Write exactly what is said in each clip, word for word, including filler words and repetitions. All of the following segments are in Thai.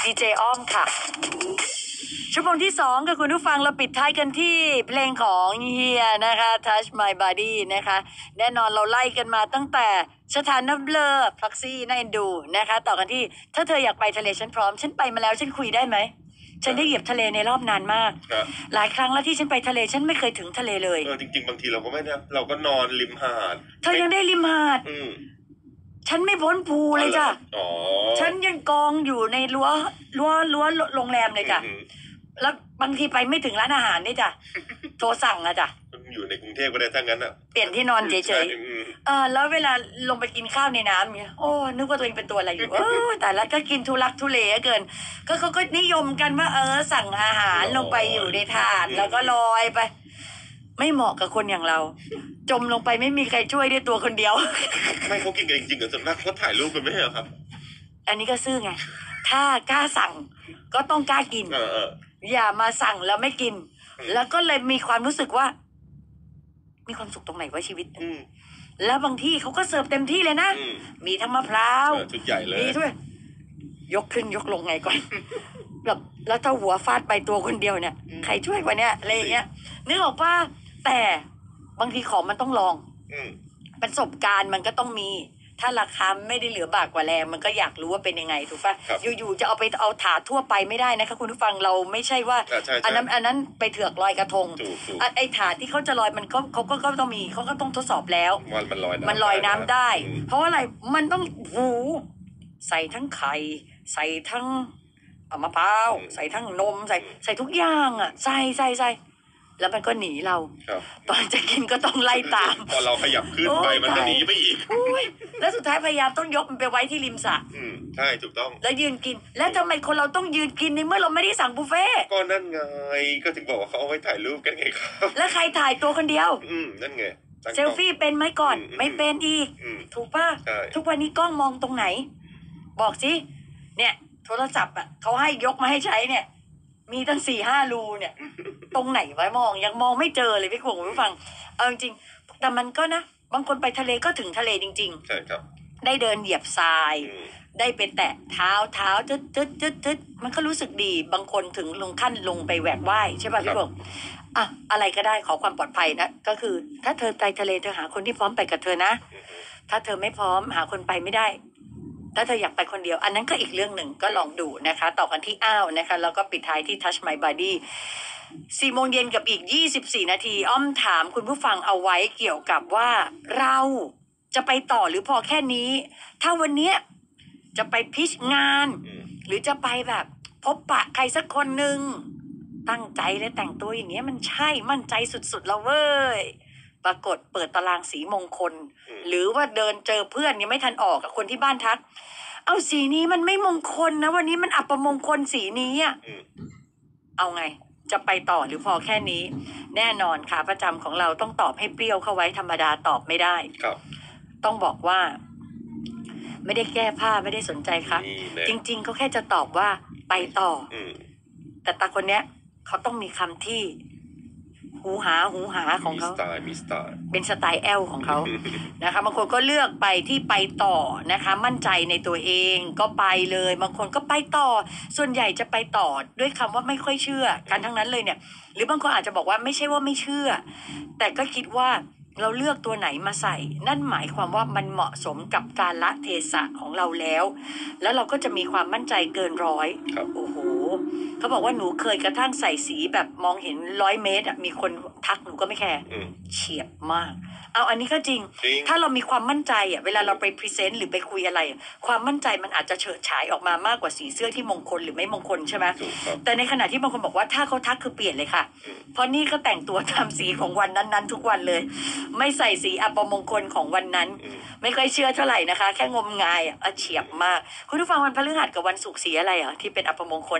ดีเจอ้อมค่ะชั่วโมงที่สองกับคุณผู้ฟังเราปิดท้ายกันที่เพลงของเฮียนะคะ Touch My Body นะคะแน่นอนเราไล่กันมาตั้งแต่สถานน้ำเบลอพลักซี่น่าเอ็นดูนะคะต่อกันที่ถ้าเธออยากไปทะเลฉันพร้อมฉันไปมาแล้วฉันคุยได้ไหมฉันได้เหยียบทะเลในรอบนานมากหลายครั้งแล้วที่ฉันไปทะเลฉันไม่เคยถึงทะเลเลยเออจริงๆบางทีเราก็ไม่ได้เราก็นอนริมหาดเธอยังได้ริมหาดฉันไม่พ้นภูเลยจ้ะฉันยังกองอยู่ในรั้วรั้วรั้วโรงแรมเลยจ้ะแล้วบางทีไปไม่ถึงร้านอาหารนี่จ้ะโทรสั่งอะจ้ะอยู่ในกรุงเทพก็ได้ทั้งนั้นอะเปลี่ยนที่นอนเฉยๆเออแล้วเวลาลงไปกินข้าวในน้ำเนี่ยโอ้นึกว่าตัวเองเป็นตัวอะไรอยู่เออแต่ละก็กินทุลักทุเลเกินก็เขาก็นิยมกันว่าเออสั่งอาหารลงไปอยู่ในถาดแล้วก็ลอยไปไม่เหมาะกับคนอย่างเราจมลงไปไม่มีใครช่วยด้วยตัวคนเดียวไม่เขากินกันจริงๆกับส่วนมากเขาถ่ายรูปกันไม่ใช่เหรอครับอันนี้ก็ซื่อไงถ้ากล้าสั่งก็ต้องกล้ากินอย่ามาสั่งแล้วไม่กินแล้วก็เลยมีความรู้สึกว่ามีความสุขตรงไหนวะชีวิตแล้วบางที่เขาก็เสิร์ฟเต็มที่เลยนะมีทั้งมะพร้าวชุดใหญ่เลยมีด้วยยกขึ้นยกลงไงก่อนแบบแล้วถ้าหัวฟาดไปตัวคนเดียวเนี่ยใครช่วยกว่านี้อะไรอย่างเงี้ยนึกออกป่ะแต่บางทีของมันต้องลองประสบการณ์มันก็ต้องมีถ้าราคาไม่ได้เหลือบากกว่าแรงมันก็อยากรู้ว่าเป็นยังไงถูกป่ะอยู่ๆจะเอาไปเอาถาดทั่วไปไม่ได้นะคะคุณผู้ฟังเราไม่ใช่ว่าอันนั้นอันนั้นไปเถือกลอยกระทงไอ้ถาดที่เขาจะลอยมันก็เขาก็ก็ต้องมีเขาก็ต้องทดสอบแล้วมันลอยมันลอยน้ำได้เพราะอะไรมันต้องหูใส่ทั้งไข่ใส่ทั้งมะพร้าวใส่ทั้งนมใส่ใส่ทุกอย่างอ่ะใส่ใส่ใส่แล้วมันก็หนีเราตอนจะกินก็ต้องไล่ตามพอเราขยับขึ้นไปมันจะหนีไปอีกแล้วสุดท้ายพยายามต้องยกมันไปไว้ที่ริมสระอืมใช่ถูกต้องแล้วยืนกินแล้วทำไมคนเราต้องยืนกินในเมื่อเราไม่ได้สั่งบุฟเฟ่ก็นั่นไงก็ถึงบอกว่าเขาเอาไว้ถ่ายรูปกันไงครับแล้วใครถ่ายตัวคนเดียวอืมนั่นไงเซลฟี่เป็นไหมก่อนไม่เป็นอีกถูกป่ะทุกวันนี้กล้องมองตรงไหนบอกสิเนี่ยโทรศัพท์อ่ะเขาให้ยกมาให้ใช้เนี่ยมีตั้งสี่ห้ารูเนี่ยตรงไหนไว้มองยังมองไม่เจอเลยพี่ขวงพี่ฟังเอาจริงแต่มันก็นะบางคนไปทะเลก็ถึงทะเลจริงๆใช่ครับได้เดินเหยียบทรายได้ไปแตะเท้าเท้าจึ๊ดจึ๊ดจึ๊ดจึ๊ดมันก็รู้สึกดีบางคนถึงลงขั้นลงไปแหวกว่ายใช่ป่ะพี่ขวงอ่ะอะไรก็ได้ขอความปลอดภัยนะก็คือถ้าเธอไปทะเลเธอหาคนที่พร้อมไปกับเธอนะถ้าเธอไม่พร้อมหาคนไปไม่ได้ถ้าเธออยากไปคนเดียวอันนั้นก็อีกเรื่องหนึ่งก็ลองดูนะคะต่อกันที่อ้าวนะคะแล้วก็ปิดท้ายที่ Touch My Body สี่โมงเย็นกับอีกยี่สิบสี่นาทีอ้อมถามคุณผู้ฟังเอาไว้เกี่ยวกับว่าเราจะไปต่อหรือพอแค่นี้ถ้าวันนี้จะไปพิชงานหรือจะไปแบบพบปะใครสักคนหนึ่งตั้งใจและแต่งตัวอย่างเงี้ยมันใช่มั่นใจสุดๆแล้วเว้ยปรากฏเปิดตารางสีมงคลหรือว่าเดินเจอเพื่อนยังไม่ทันออกกับคนที่บ้านทักเอาสีนี้มันไม่มงคลนะวันนี้มันอัปมงคลสีนี้อ่ะเอาไงจะไปต่อหรือพอแค่นี้แน่นอนค่ะประจำของเราต้องตอบให้เปรี้ยวเข้าไว้ธรรมดาตอบไม่ได้ต้องบอกว่าไม่ได้แก้ผ้าไม่ได้สนใจครับจริงๆเขาแค่จะตอบว่าไปต่อแต่ตาคนเนี้ยเขาต้องมีคำที่หูหาหูหาของเขาเป็นสไตล์แอลของเขานะคะบางคนก็เลือกไปที่ไปต่อนะคะมั่นใจในตัวเองก็ไปเลยบางคนก็ไปต่อส่วนใหญ่จะไปต่อด้วยคำว่าไม่ค่อยเชื่อกันทั้งนั้นเลยเนี่ยหรือบางคนอาจจะบอกว่าไม่ใช่ว่าไม่เชื่อแต่ก็คิดว่าเราเลือกตัวไหนมาใส่นั่นหมายความว่ามันเหมาะสมกับกาลเทศะของเราแล้วแล้วเราก็จะมีความมั่นใจเกินร้อยโอ้โหเขาบอกว่าหนูเคยกระทั่งใส่สีแบบมองเห็นร้อยเมตรอ่ะมีคนทักหนูก็ไม่แคร์เฉียบมากเอาอันนี้ก็จริงถ้าเรามีความมั่นใจอ่ะเวลาเราไปพรีเซนต์หรือไปคุยอะไรความมั่นใจมันอาจจะเฉิดฉายออกมามากกว่าสีเสื้อที่มงคลหรือไม่มงคลใช่ไหมแต่ในขณะที่บางคนบอกว่าถ้าเขาทักคือเปลี่ยนเลยค่ะเพราะนี่ก็แต่งตัวตามสีของวันนั้นๆทุกวันเลยไม่ใส่สีอัปมงคลของวันนั้นไม่ค่อยเชื่อเท่าไหร่นะคะแค่งมงายอ่ะเฉียบมากคุณผู้ฟังวันพฤหัสกับวันศุกร์สีอะไรอ่ะที่เป็นอัปมงคล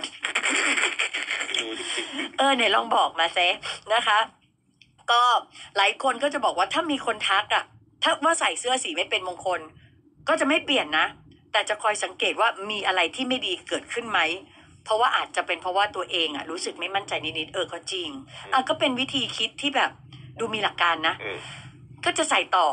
เออเนี่ยลองบอกมาเซนะคะก็หลายคนก็จะบอกว่าถ้ามีคนทักอ่ะถ้าว่าใส่เสื้อสีไม่เป็นมงคลก็จะไม่เปลี่ยนนะแต่จะคอยสังเกตว่ามีอะไรที่ไม่ดีเกิดขึ้นไหมเพราะว่าอาจจะเป็นเพราะว่าตัวเองอ่ะรู้สึกไม่มั่นใจนิดๆเออก็จริงอ่ะก็เป็นวิธีคิดที่แบบดูมีหลักการนะก็จะใส่ต่อแ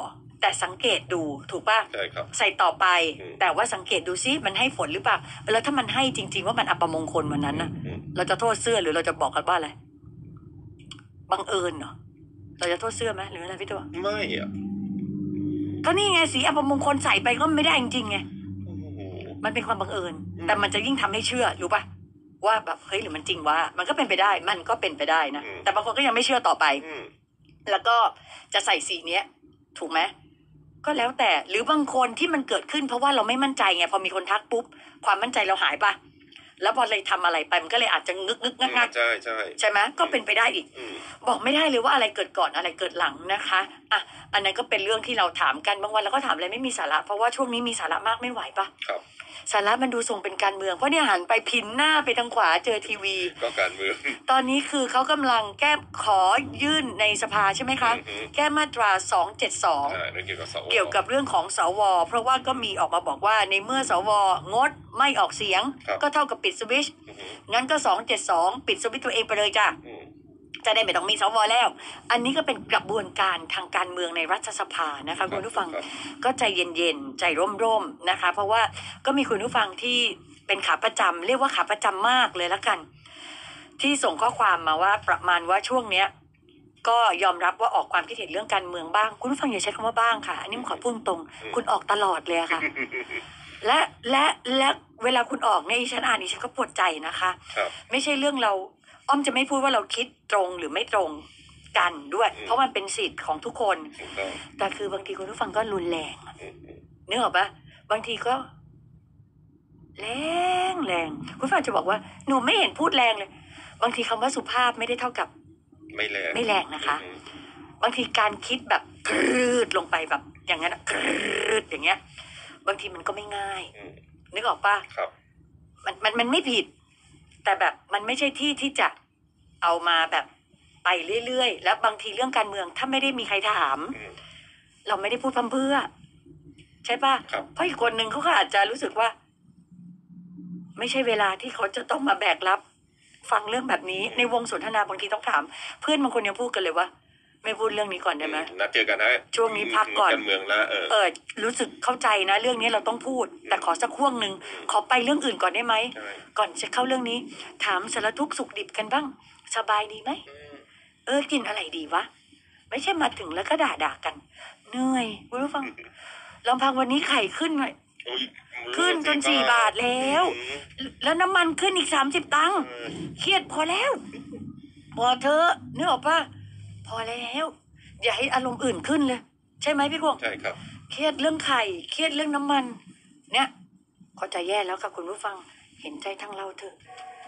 แต่สังเกตดูถูกป่ะใช่ครับใส่ต่อไปอืมแต่ว่าสังเกตดูซิมันให้ผลหรือเปล่าแล้วถ้ามันให้จริง ๆ ว่ามันอัปมงคลวันนั้นน่ะอืมเราจะโทษเสื้อหรือเราจะบอกกันว่าอะไรบังเอิญเหรอเราจะโทษเสื้อไหมหรืออะไรพี่ตัวไม่อ่ะก็นี่ไงสีอัปมงคลใส่ไปก็ไม่ได้จริงๆไงโอ้โหมันเป็นความบังเอิญอืมแต่มันจะยิ่งทำให้เชื่อรู้ป่ะว่าแบบเฮ้ยหรือมันจริงวะมันก็เป็นไปได้มันก็เป็นไปได้นะแต่บางคนก็ยังไม่เชื่อต่อไปอืมแล้วก็จะใส่สีเนี้ย ถูกไหมก็แล้วแต่หรือบางคนที่มันเกิดขึ้นเพราะว่าเราไม่มั่นใจไงพอมีคนทักปุ๊บความมั่นใจเราหายป่ะแล้วพอเลยทำอะไรไปมันก็เลยอาจจะงึกงึกงักงักใช่ใช่ใช่ไหมก็เป็นไปได้อีกอืมบอกไม่ได้เลยว่าอะไรเกิดก่อนอะไรเกิดหลังนะคะอ่ะอันนั้นก็เป็นเรื่องที่เราถามกันบางวันเราก็ถามอะไรไม่มีสาระเพราะว่าช่วงนี้มีสาระมากไม่ไหวปะครับสาระมันดูทรงเป็นการเมืองเพราะเนี่ยหันไปพินหน้าไปทางขวาเจอทีวีก็การเมืองตอนนี้คือเขากำลังแก้ขอยื่นในสภาใช่ไหมคะอือฮึแก้มาตราสองเจ็ดสองอ่าเรื่องเกี่ยวกับสวเกี่ยวกับเรื่องของสวเพราะว่าก็มีออกมาบอกว่าในเมื่อสวงดไม่ออกเสียงครับก็เท่ากับปิดสวิตชอือฮึงั้นก็สองเจ็ดสองปิดสวิตช์ตัวเองไปเลยจ้ะอืมจะได้ไม่ต้องมีสวแล้ว อันนี้ก็เป็นกระบวนการทางการเมืองในรัฐสภานะคะคุณผู้ฟังครับก็ใจเย็นๆใจร่มๆนะคะ เพราะว่าก็มีคุณผู้ฟังที่เป็นขาประจำเรียกว่าขาประจำมากเลยละกัน ที่ส่งข้อความมาว่าประมาณว่าช่วงเนี้ย ก็ยอมรับว่าออกความคิดเห็นเรื่องการเมืองบ้าง คุณผู้ฟังอย่าใช้คำว่าบ้างค่ะ อันนี้ผมขอพูดตรงๆคุณออกตลอดเลยอะค่ะ และและและเวลาคุณออกเนี่ยดิฉันอ่านดิฉันก็ปวดใจนะคะครับไม่ใช่เรื่องเราอ้อมจะไม่พูดว่าเราคิดตรงหรือไม่ตรงกันด้วยอืมเพราะมันเป็นสิทธิ์ของทุกคนถูกต้องแต่คือบางทีคุณผู้ฟังก็รุนแรงอะอืมอืมนึกออกปะบางทีก็แรงแรงคุณผู้ฟังจะบอกว่าหนูไม่เห็นพูดแรงเลย บางทีคำว่าสุภาพไม่ได้เท่ากับไม่แรงไม่แรงนะคะอืมบางทีการคิดแบบครืดลงไปแบบ อย่างนั้นอะครืดอย่างเงี้ย บางทีมันก็ไม่ง่ายอืมนึกออกปะครับมันมันมันไม่ผิด แต่แบบมันไม่ใช่ที่ที่จะเอามาแบบไปเรื่อยๆ แล้วบางทีเรื่องการเมืองถ้าไม่ได้มีใครถามอืมเราไม่ได้พูดพร่ำเพรื่อ ใช่ปะครับเพราะอีกคนหนึ่งเขาก็อาจจะรู้สึกว่า ไม่ใช่เวลาที่เขาจะต้องมาแบกรับ ฟังเรื่องแบบนี้ ในวงสนทนาบางทีต้องถาม เพื่อนบางคนยังพูดกันเลยว่า ไม่พูดเรื่องนี้ก่อนได้ไหมนัดเจอกันนะช่วงนี้พักก่อนการเมืองนะเออเออรู้สึกเข้าใจนะ เรื่องนี้เราต้องพูด แต่ขอสักห่วงหนึ่งขอไปเรื่องอื่นก่อนได้ไหมใช่ก่อนจะเข้าเรื่องนี้ ถามสารทุกข์สุขดิบกันบ้าง สบายดีไหมอืมเออกินอะไรดีวะ ไม่ใช่มาถึงแล้วก็ด่าด่ากัน เหนื่อยคุณผู้ฟังลำพังวันนี้ไข่ขึ้นหน่อยอุ๊ยขึ้นจนสี่บาทแล้วอืมแล้วน้ำมันขึ้นอีกสามสิบตังค์เออเครียดพอแล้ว พอเธอะนึกออกปะพอแล้ว อย่าให้อารมณ์อื่นขึ้นเลย ใช่ไหมพี่พวงใช่ครับเครียดเรื่องไข่เครียดเรื่องน้ำมัน เนี่ยเขาจะแย่แล้วค่ะคุณผู้ฟังเห็นใจทั้งเราเถอะ